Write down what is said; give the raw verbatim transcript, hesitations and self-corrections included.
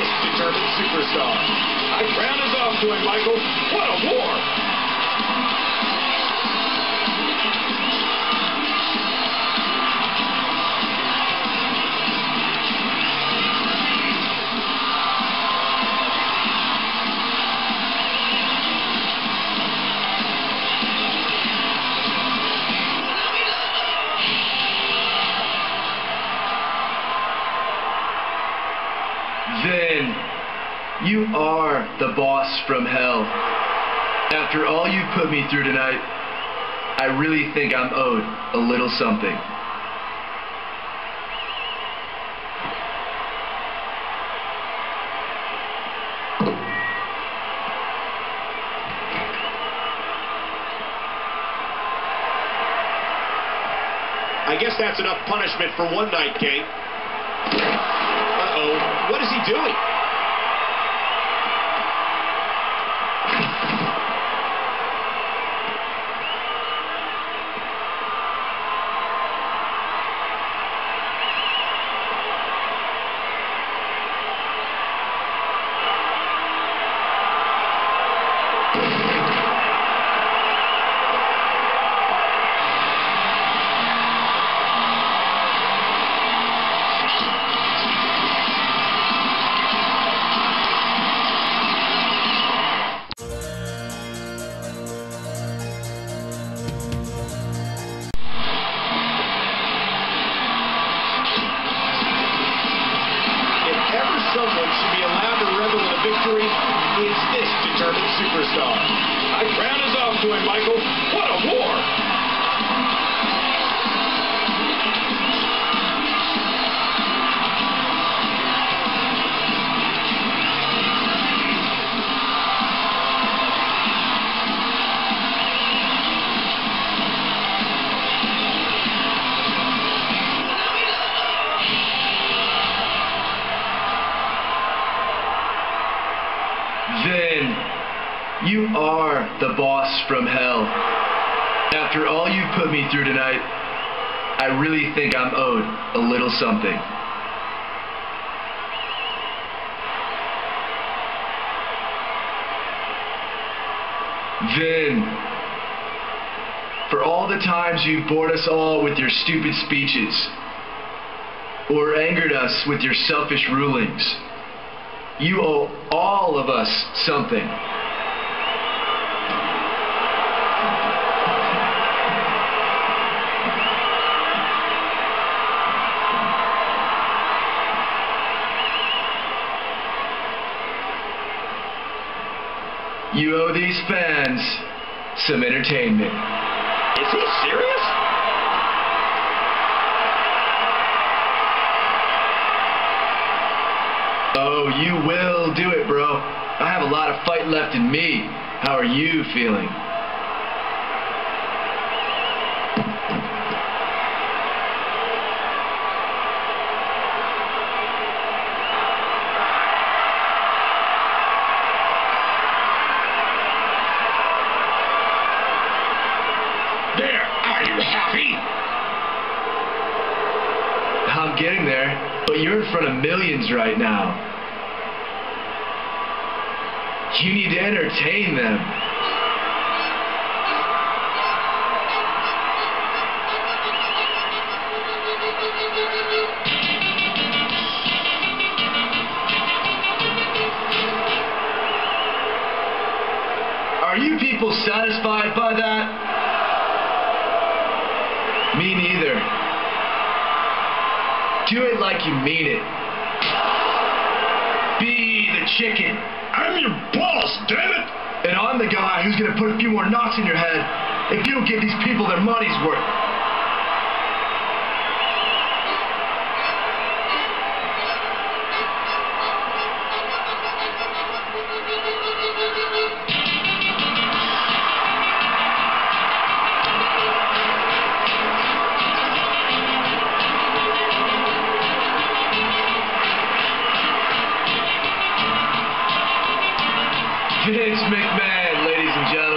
this determined superstar. My crown is off to him, Michael. What a war! Then, you are the boss from hell. After all you put me through tonight, I really think I'm owed a little something. I guess that's enough punishment for one night, King. Uh-oh. What is he doing? Someone should be allowed to revel in a victory is this determined superstar. My crown is off to him, Michael. What a war! Then, you are the boss from hell. After all you put me through tonight, I really think I'm owed a little something. Then, for all the times you bored us all with your stupid speeches, or angered us with your selfish rulings, you owe all of us something. You owe these fans some entertainment. Is he serious? Oh, you will do it, bro. I have a lot of fight left in me. How are you feeling? There, are you happy? I'm getting there, but you're in front of millions right now. You need to entertain them. Are you people satisfied by that? Me neither. Do it like you mean it. Be the chicken. I'm your boss, damn it! And I'm the guy who's gonna put a few more knocks in your head if you don't give these people their money's worth. Vince McMahon, ladies and gentlemen.